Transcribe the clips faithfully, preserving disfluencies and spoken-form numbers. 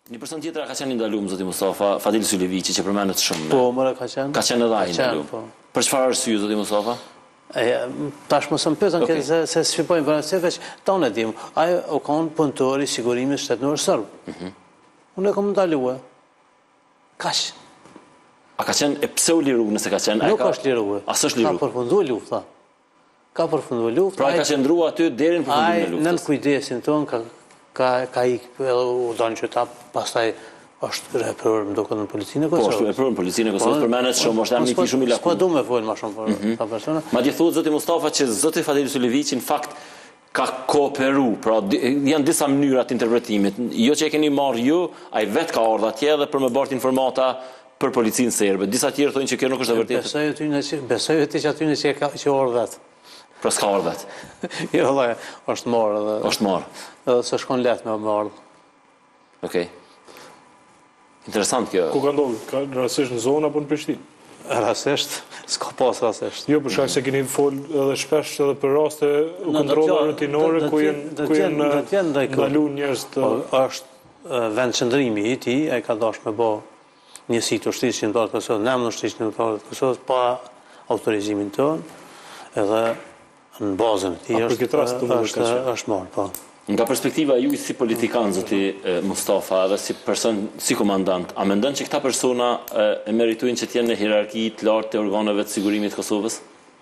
Një person tjetër ka qenë ndaluar zoti Mustafa, Fadil Sylevici, që përmendet shumë. Po, mëra ka qenë. Ka qenë edhe ai ndaluar. Po. Për çfarë arsye zoti Mustafa? E, tash më sëm pyetën okay. se se shpjegojnë informacione veç tonë dim. Ai u kon punëtor i sigurimit shtetëror serb. Mhm. Mm Unë e kam ndaluar. Kaç. A ka qenë e pse u liru nëse ka qenë? Nuk ka është liruar. A s'është liruar? Ka përfunduar lufta. Ka përfunduar lufta. Pra ai ka qëndruar aty deri në përfundimin e luftës. Ai nën kujdesin ton ka ka ka ik u donë qytet, pastaj është repror më duket në policinë e Kosovës. Po, është repror në policinë e Kosovës, përmendet shumë, është një kish shumë i lakur. Po du më fol më shumë për ta persona. Madje thuhet zoti Mustafa që zoti Fadil Sylevici në fakt ka kooperu, pra janë disa mënyra të interpretimit. Jo që e keni marrë ju, ai vet ka ardhur atje edhe për më bart informata për policinë serbe. Disa tjerë thonë që kjo nuk është e vërtetë. Besoj aty në besoj aty që aty në që ka që ardhur vet. Pra s'ka ardhur vet. Jo, valla, është marrë edhe. Është marrë. Edhe s'e shkon lehtë me marrë. Okej. Interesant kjo. Ku ka ndodhur? Ka rastësisht në zonë apo në Prishtinë? Rastësisht, s'ka pas rastësisht. Jo, për shkak se keni fol edhe shpesh edhe për raste kontrolle rutinore ku janë ku janë ndaluar njerëz të është vend qëndrimi i tij, ai ka dashur me bë një si të ushtrisë shqiptare të Kosovës, në ushtrisë shqiptare të Kosovës pa autorizimin tonë, edhe në bazën e tij është është është marrë, po. Nga perspektiva ju si politikan, zoti Mustafa, dhe si person, si komandant, a mendon që këta persona e meritojnë që të jenë në hierarki të lartë të organeve të sigurimit të Kosovës?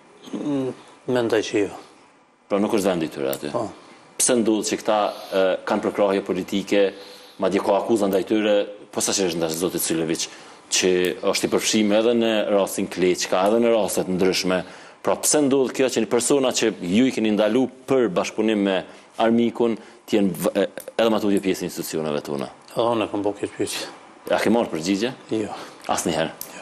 Mendoj që jo. Pra nuk është vendi i tyre aty. Po. Pse ndodh që këta kanë përkrahje politike, madje ka akuza ndaj tyre, posaçërisht ndaj zotit Sylevic, që është i përfshirë edhe në rastin Kleçka, edhe në raste të ndryshme. Pra pse ndodh kjo që një persona që ju i keni ndaluar për bashkëpunim me armikun të jenë edhe më tutje pjesë e institucioneve tona? Unë kam bërë këtë pyetje. A ke marrë përgjigje? Jo. Asnjëherë.